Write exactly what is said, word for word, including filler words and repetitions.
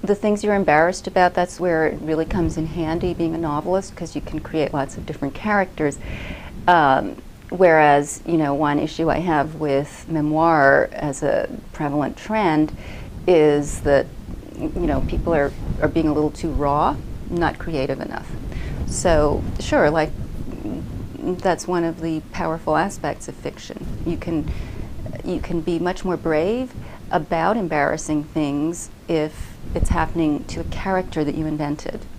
the things you're embarrassed about, that's where it really comes in handy being a novelist, because you can create lots of different characters. Um, whereas, you know, one issue I have with memoir as a prevalent trend is that, you know, people are, are being a little too raw, not creative enough. So, sure, like, that's one of the powerful aspects of fiction. You can, you can be much more brave about embarrassing things if it's happening to a character that you invented.